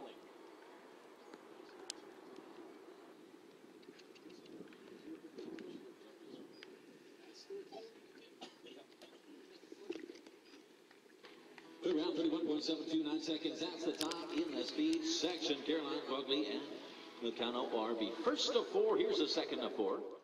Third round, 31.729 seconds. That's the top in the speed section. Caroline Quigley and Meccano are the first of four. Here's the second of four.